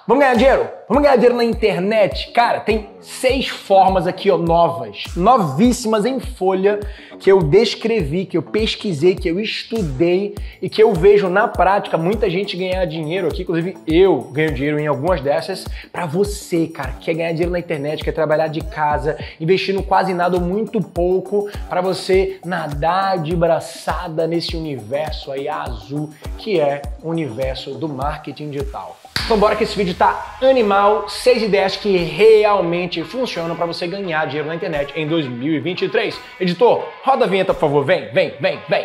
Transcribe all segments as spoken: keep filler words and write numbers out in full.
Vamos ganhar dinheiro? Vamos ganhar dinheiro na internet? Cara, tem seis formas aqui, ó, novas, novíssimas em folha, que eu descrevi, que eu pesquisei, que eu estudei e que eu vejo na prática muita gente ganhar dinheiro aqui, inclusive eu ganho dinheiro em algumas dessas. Pra você, cara, que quer ganhar dinheiro na internet, quer trabalhar de casa, investindo quase nada ou muito pouco, pra você nadar de braçada nesse universo aí azul, que é o universo do marketing digital. Então bora que esse vídeo tá animal, seis ideias que realmente funcionam para você ganhar dinheiro na internet em dois mil e vinte e três. Editor, roda a vinheta, por favor, vem, vem, vem, vem.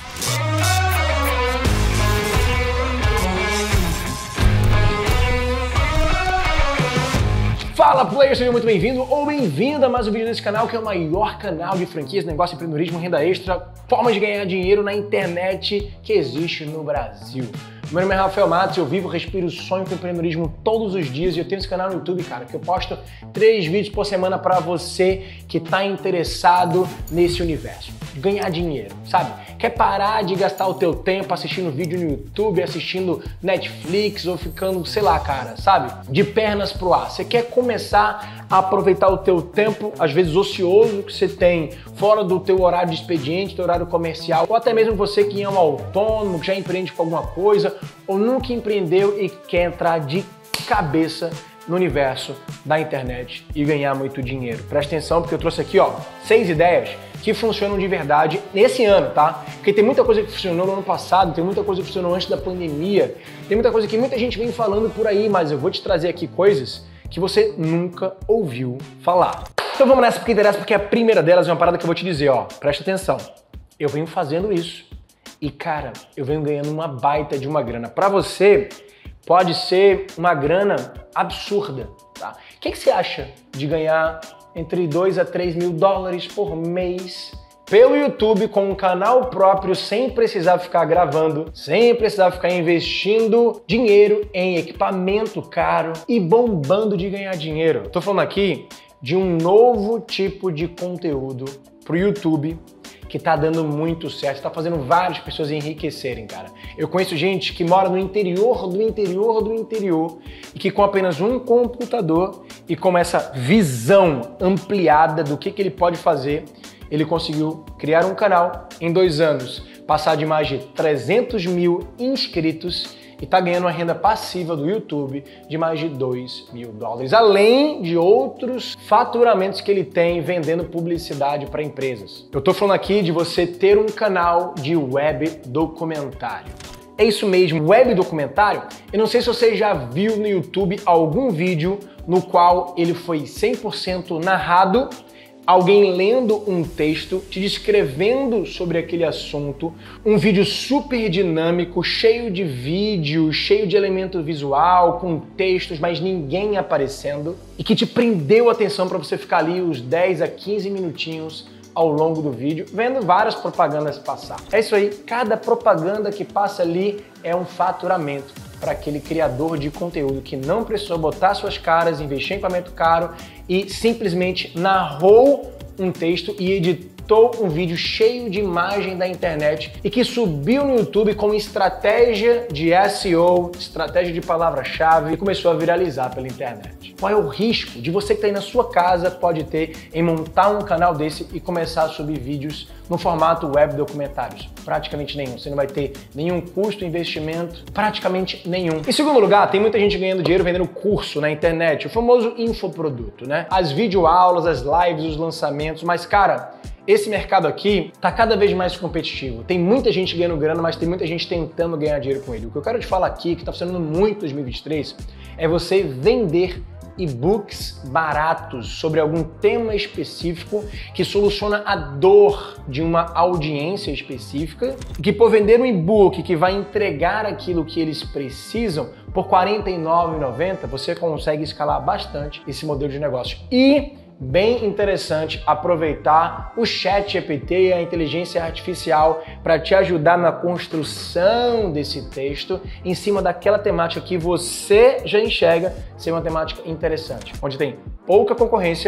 Fala, player, seja muito bem-vindo ou bem-vinda a mais um vídeo desse canal, que é o maior canal de franquias, negócio, empreendedorismo, renda extra, formas de ganhar dinheiro na internet que existe no Brasil. Meu nome é Rafael Matos, eu vivo, respiro, sonho com empreendedorismo todos os dias e eu tenho esse canal no YouTube, cara, que eu posto três vídeos por semana para você que tá interessado nesse universo. Ganhar dinheiro, sabe? Quer parar de gastar o teu tempo assistindo vídeo no YouTube, assistindo Netflix ou ficando, sei lá, cara, sabe? De pernas pro ar. Você quer começar a aproveitar o teu tempo, às vezes ocioso, que você tem fora do teu horário de expediente, teu horário comercial, ou até mesmo você que é um autônomo, que já empreende com alguma coisa, ou nunca empreendeu e quer entrar de cabeça no universo da internet e ganhar muito dinheiro. Presta atenção, porque eu trouxe aqui, ó, seis ideias que funcionam de verdade nesse ano, tá? Porque tem muita coisa que funcionou no ano passado, tem muita coisa que funcionou antes da pandemia, tem muita coisa que muita gente vem falando por aí, mas eu vou te trazer aqui coisas que você nunca ouviu falar. Então vamos nessa porque interessa, porque a primeira delas é uma parada que eu vou te dizer, ó, presta atenção. Eu venho fazendo isso e, cara, eu venho ganhando uma baita de uma grana. Pra você, pode ser uma grana absurda, tá? O que, que você acha de ganhar entre dois a três mil dólares por mês pelo YouTube com um canal próprio, sem precisar ficar gravando, sem precisar ficar investindo dinheiro em equipamento caro e bombando de ganhar dinheiro? Tô falando aqui de um novo tipo de conteúdo pro YouTube que tá dando muito certo, tá fazendo várias pessoas enriquecerem, cara. Eu conheço gente que mora no interior do interior do interior e que com apenas um computador e com essa visão ampliada do que, que ele pode fazer, ele conseguiu criar um canal em dois anos, passar de mais de trezentos mil inscritos e tá ganhando uma renda passiva do YouTube de mais de dois mil dólares, além de outros faturamentos que ele tem vendendo publicidade para empresas. Eu tô falando aqui de você ter um canal de web documentário. É isso mesmo, web documentário. Eu não sei se você já viu no YouTube algum vídeo no qual ele foi cem por cento narrado, alguém lendo um texto, te descrevendo sobre aquele assunto, um vídeo super dinâmico, cheio de vídeo, cheio de elemento visual, com textos, mas ninguém aparecendo, e que te prendeu a atenção para você ficar ali os dez a quinze minutinhos ao longo do vídeo, vendo várias propagandas passar. É isso aí, cada propaganda que passa ali é um faturamento para aquele criador de conteúdo que não precisou botar suas caras, investir em equipamento caro e simplesmente narrou um texto e editou um vídeo cheio de imagem da internet e que subiu no YouTube com estratégia de S E O, estratégia de palavra-chave e começou a viralizar pela internet. Qual é o risco de você que está aí na sua casa pode ter em montar um canal desse e começar a subir vídeos no formato web documentários? Praticamente nenhum. Você não vai ter nenhum custo, investimento, praticamente nenhum. Em segundo lugar, tem muita gente ganhando dinheiro vendendo curso na internet, o famoso infoproduto, né? As videoaulas, as lives, os lançamentos, mas, cara, esse mercado aqui tá cada vez mais competitivo. Tem muita gente ganhando grana, mas tem muita gente tentando ganhar dinheiro com ele. O que eu quero te falar aqui, que tá funcionando muito em dois mil e vinte e três, é você vender e-books baratos sobre algum tema específico que soluciona a dor de uma audiência específica, que por vender um e-book que vai entregar aquilo que eles precisam por quarenta e nove reais e noventa centavos, você consegue escalar bastante esse modelo de negócio. E bem interessante aproveitar o chat G P T e a inteligência artificial para te ajudar na construção desse texto em cima daquela temática que você já enxerga ser uma temática interessante, onde tem pouca concorrência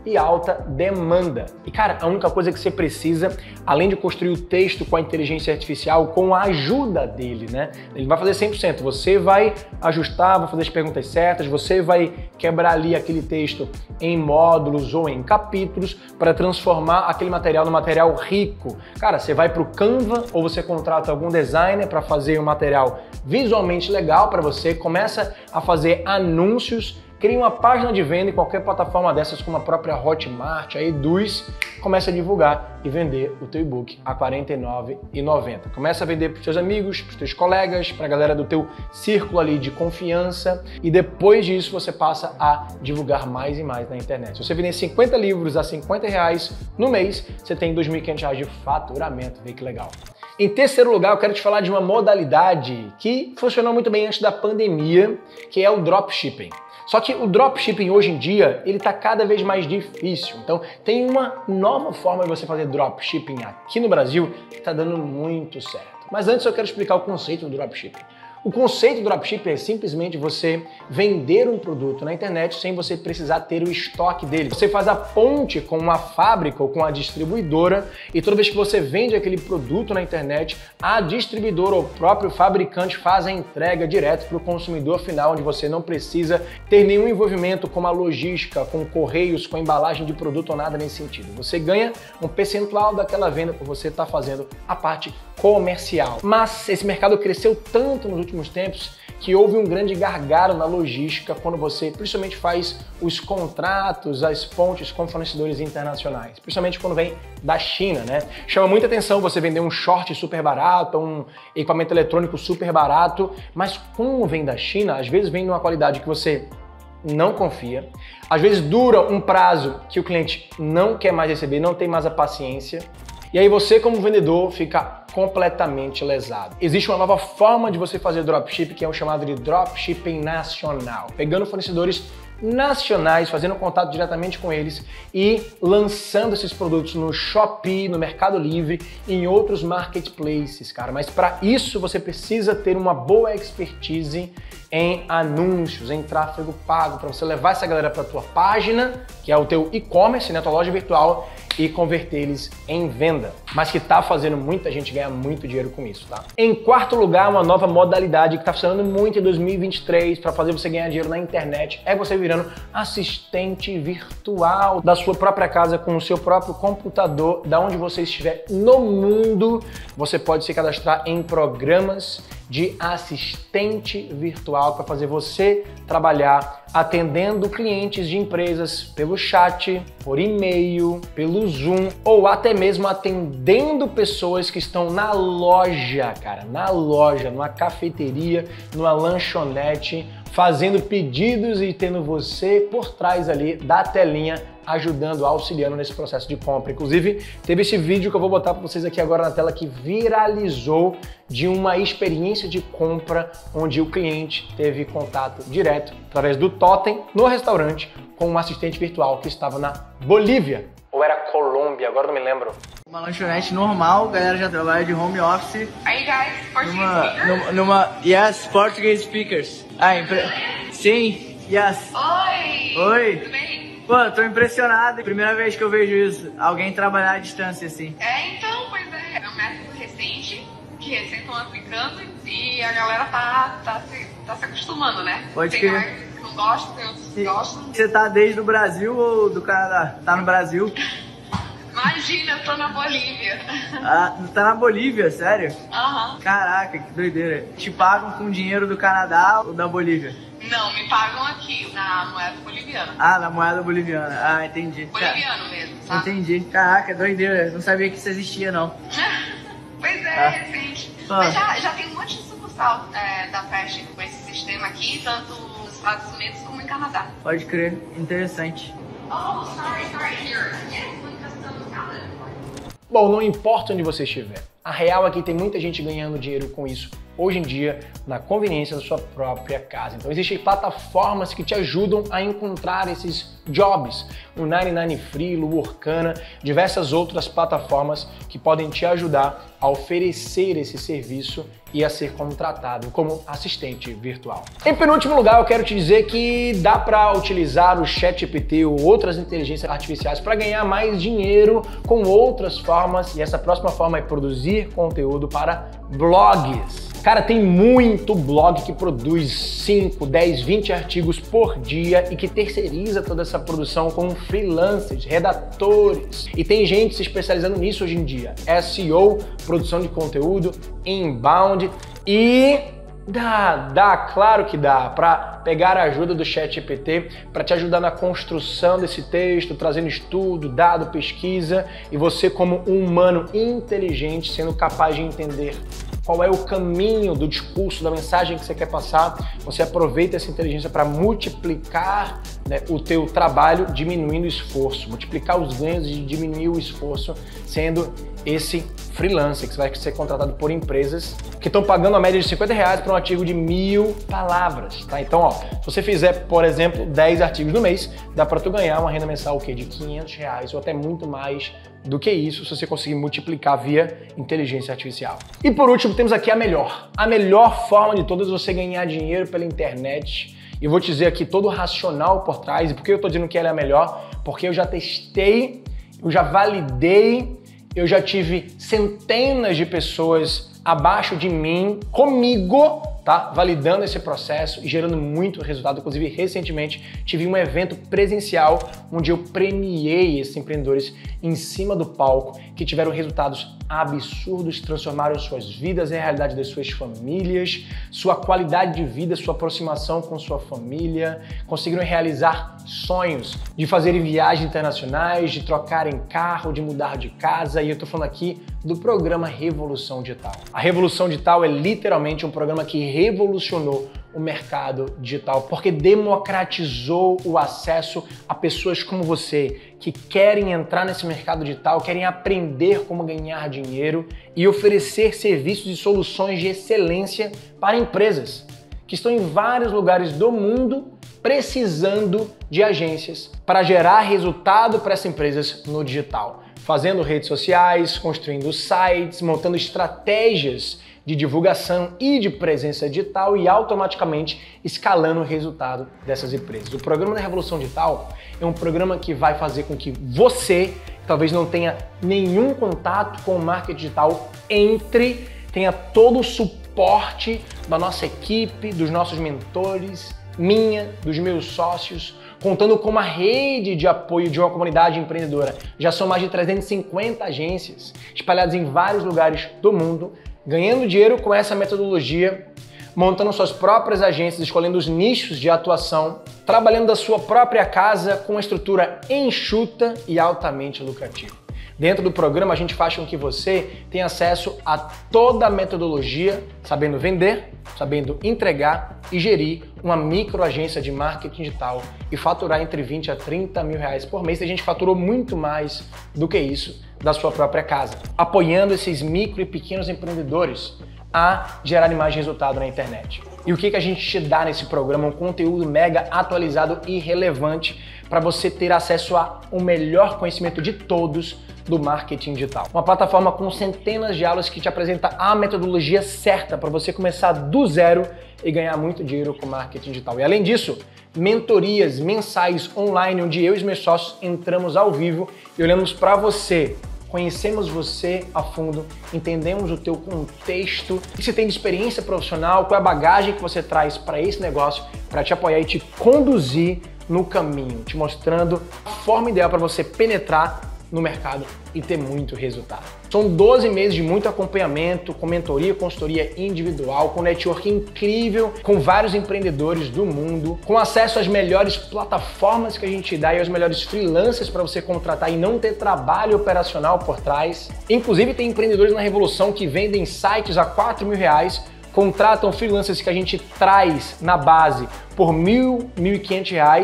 e alta demanda. E cara, a única coisa que você precisa, além de construir o texto com a inteligência artificial, com a ajuda dele, né? Ele vai fazer cem por cento, você vai ajustar, vai fazer as perguntas certas, você vai quebrar ali aquele texto em módulos ou em capítulos para transformar aquele material num material rico. Cara, você vai para o Canva ou você contrata algum designer para fazer um material visualmente legal para você, começa a fazer anúncios, cria uma página de venda em qualquer plataforma dessas, como a própria Hotmart, a Eduz, começa a divulgar e vender o teu e-book a quarenta e nove reais e noventa centavos. Começa a vender para os teus amigos, para os teus colegas, para a galera do teu círculo ali de confiança e depois disso você passa a divulgar mais e mais na internet. Se você vender cinquenta livros a cinquenta reais no mês, você tem dois mil e quinhentos reais de faturamento. Vê que legal. Em terceiro lugar, eu quero te falar de uma modalidade que funcionou muito bem antes da pandemia, que é o dropshipping. Só que o dropshipping hoje em dia, ele está cada vez mais difícil. Então, tem uma nova forma de você fazer dropshipping aqui no Brasil que está dando muito certo. Mas antes eu quero explicar o conceito do dropshipping. O conceito do dropshipping é simplesmente você vender um produto na internet sem você precisar ter o estoque dele. Você faz a ponte com uma fábrica ou com a distribuidora e toda vez que você vende aquele produto na internet, a distribuidora ou o próprio fabricante faz a entrega direto para o consumidor final, onde você não precisa ter nenhum envolvimento com a logística, com correios, com a embalagem de produto ou nada nesse sentido. Você ganha um percentual daquela venda por você estar fazendo a parte comercial. Mas esse mercado cresceu tanto nos últimos tempos que houve um grande gargalo na logística quando você principalmente faz os contratos, as pontes com fornecedores internacionais, principalmente quando vem da China, né? Chama muita atenção você vender um short super barato, um equipamento eletrônico super barato, mas como vem da China, às vezes vem numa qualidade que você não confia, às vezes dura um prazo que o cliente não quer mais receber, não tem mais a paciência, e aí você como vendedor fica completamente lesado. Existe uma nova forma de você fazer dropshipping que é o chamado de dropshipping nacional, pegando fornecedores nacionais, fazendo contato diretamente com eles e lançando esses produtos no Shopee, no Mercado Livre e em outros marketplaces, cara. Mas para isso você precisa ter uma boa expertise em anúncios, em tráfego pago, para você levar essa galera para a tua página, que é o teu e-commerce, né, tua loja virtual, e converter eles em venda, mas que tá fazendo muita gente ganhar muito dinheiro com isso, tá? Em quarto lugar, uma nova modalidade que tá funcionando muito em dois mil e vinte e três para fazer você ganhar dinheiro na internet é você virando assistente virtual da sua própria casa com o seu próprio computador, da onde você estiver no mundo. Você pode se cadastrar em programas de assistente virtual para fazer você trabalhar atendendo clientes de empresas pelo chat, por e-mail, pelo Zoom ou até mesmo atendendo pessoas que estão na loja, cara, na loja, numa cafeteria, numa lanchonete, fazendo pedidos e tendo você por trás ali da telinha ajudando, auxiliando nesse processo de compra. Inclusive, teve esse vídeo que eu vou botar para vocês aqui agora na tela que viralizou de uma experiência de compra onde o cliente teve contato direto através do totem no restaurante com um assistente virtual que estava na Bolívia. Ou era Colômbia, agora não me lembro. Uma lanchonete normal, a galera já trabalha de home office. Are you guys Portuguese Numa, speakers? numa, numa, yes, Portuguese speakers. Ah, impre... Sim, yes. Oi! Oi. Tudo bem? Pô, eu tô impressionado. Primeira vez que eu vejo isso, alguém trabalhar à distância assim. É, então, pois é. É um método recente, que recém estão aplicando e a galera tá, tá, se, tá se acostumando, né? Pode Tem crer. mais que não gostam, tem outros que gostam. Você tá desde o Brasil ou do Canadá? Tá no Brasil? Imagina, eu tô na Bolívia. Ah, tá na Bolívia, sério? Aham. Caraca, que doideira. Te pagam com dinheiro do Canadá ou da Bolívia? Não, me pagam aqui, na moeda boliviana. Ah, na moeda boliviana. Ah, entendi. Boliviano mesmo, sabe? Entendi. Caraca, doideira. Não sabia que isso existia, não. Pois é, Ah. recente. Ah. Mas já, já tem um monte de sucursal é, da Fashion com esse sistema aqui, tanto nos Estados Unidos como em Canadá. Pode crer. Interessante. Oh, sorry, sorry, here. Yes, one custom salad. Bom, não importa onde você estiver, A real é que tem muita gente ganhando dinheiro com isso hoje em dia, na conveniência da sua própria casa. Então existem plataformas que te ajudam a encontrar esses jobs. O noventa e nove Free, o Workana, diversas outras plataformas que podem te ajudar a oferecer esse serviço e a ser contratado como assistente virtual. Em penúltimo lugar, eu quero te dizer que dá para utilizar o ChatGPT ou outras inteligências artificiais para ganhar mais dinheiro com outras formas, e essa próxima forma é produzir conteúdo para blogs. Cara, tem muito blog que produz cinco, dez, vinte artigos por dia e que terceiriza toda essa produção com freelancers, redatores. E tem gente se especializando nisso hoje em dia. S E O, produção de conteúdo, inbound, e dá, dá, claro que dá, para pegar a ajuda do ChatGPT para te ajudar na construção desse texto, trazendo estudo, dado, pesquisa, e você como um humano inteligente sendo capaz de entender qual é o caminho do discurso, da mensagem que você quer passar, você aproveita essa inteligência para multiplicar, né, o teu trabalho, diminuindo o esforço, multiplicar os ganhos e diminuir o esforço, sendo esse freelancer, que você vai ser contratado por empresas que estão pagando a média de cinquenta reais para um artigo de mil palavras, tá? Então, ó, se você fizer, por exemplo, dez artigos no mês, dá para tu ganhar uma renda mensal o quê? De quinhentos reais ou até muito mais do que isso, se você conseguir multiplicar via inteligência artificial. E por último, temos aqui a melhor. A melhor forma de todas você ganhar dinheiro pela internet. E eu vou te dizer aqui todo o racional por trás. E por que eu tô dizendo que ela é a melhor? Porque eu já testei, eu já validei, eu já tive centenas de pessoas abaixo de mim, comigo, tá? Validando esse processo e gerando muito resultado. Inclusive, recentemente, tive um evento presencial onde eu premiei esses empreendedores em cima do palco que tiveram resultados absurdos, transformaram suas vidas em realidade das suas famílias, sua qualidade de vida, sua aproximação com sua família, conseguiram realizar sonhos de fazerem viagens internacionais, de trocarem carro, de mudar de casa, e eu tô falando aqui do programa Revolução Digital. A Revolução Digital é literalmente um programa que revolucionou o mercado digital, porque democratizou o acesso a pessoas como você, que querem entrar nesse mercado digital, querem aprender como ganhar dinheiro e oferecer serviços e soluções de excelência para empresas que estão em vários lugares do mundo precisando de agências para gerar resultado para essas empresas no digital, fazendo redes sociais, construindo sites, montando estratégias de divulgação e de presença digital e automaticamente escalando o resultado dessas empresas. O programa da Revolução Digital é um programa que vai fazer com que você, que talvez não tenha nenhum contato com o marketing digital, entre, tenha todo o suporte da nossa equipe, dos nossos mentores, minha, dos meus sócios, contando com uma rede de apoio de uma comunidade empreendedora. Já são mais de trezentas e cinquenta agências espalhadas em vários lugares do mundo, ganhando dinheiro com essa metodologia, montando suas próprias agências, escolhendo os nichos de atuação, trabalhando da sua própria casa com uma estrutura enxuta e altamente lucrativa. Dentro do programa, a gente faz com que você tenha acesso a toda a metodologia, sabendo vender, sabendo entregar e gerir uma microagência de marketing digital e faturar entre vinte a trinta mil reais por mês. A gente faturou muito mais do que isso da sua própria casa, apoiando esses micro e pequenos empreendedores a gerarem mais resultado na internet. E o que, que a gente te dá nesse programa? Um conteúdo mega atualizado e relevante para você ter acesso ao melhor conhecimento de todos do marketing digital. Uma plataforma com centenas de aulas que te apresenta a metodologia certa para você começar do zero e ganhar muito dinheiro com marketing digital. E além disso, mentorias mensais online, onde eu e os meus sócios entramos ao vivo e olhamos para você, conhecemos você a fundo, entendemos o teu contexto, o que você tem de experiência profissional, qual é a bagagem que você traz para esse negócio, para te apoiar e te conduzir no caminho, te mostrando a forma ideal para você penetrar no mercado e ter muito resultado. São doze meses de muito acompanhamento, com mentoria, consultoria individual, com network incrível, com vários empreendedores do mundo, com acesso às melhores plataformas que a gente dá e aos melhores freelancers para você contratar e não ter trabalho operacional por trás. Inclusive tem empreendedores na Revolução que vendem sites a quatro mil reais, contratam freelancers que a gente traz na base por mil, mil e quinhentos reais,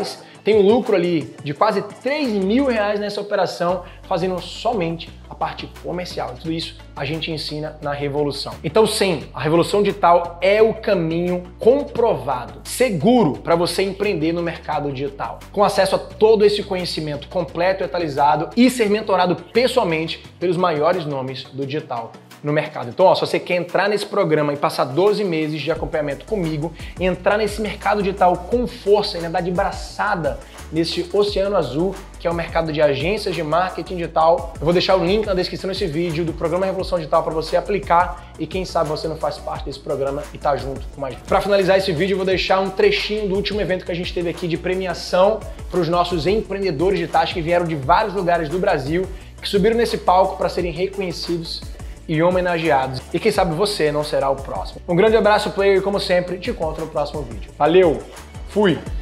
tem um lucro ali de quase três mil reais nessa operação, fazendo somente a parte comercial. Tudo isso a gente ensina na Revolução. Então sim, a Revolução Digital é o caminho comprovado, seguro para você empreender no mercado digital, com acesso a todo esse conhecimento completo e atualizado e ser mentorado pessoalmente pelos maiores nomes do digital no mercado. Então, ó, se você quer entrar nesse programa e passar doze meses de acompanhamento comigo, entrar nesse mercado digital com força e né, dar de braçada nesse oceano azul, que é o mercado de agências de marketing digital, eu vou deixar o link na descrição desse vídeo do programa Revolução Digital para você aplicar e quem sabe você não faz parte desse programa e tá junto com a gente. Para finalizar esse vídeo, eu vou deixar um trechinho do último evento que a gente teve aqui de premiação para os nossos empreendedores digitais que vieram de vários lugares do Brasil, que subiram nesse palco para serem reconhecidos e homenageados. E quem sabe você não será o próximo. Um grande abraço, player, e como sempre, te encontro no próximo vídeo. Valeu! Fui!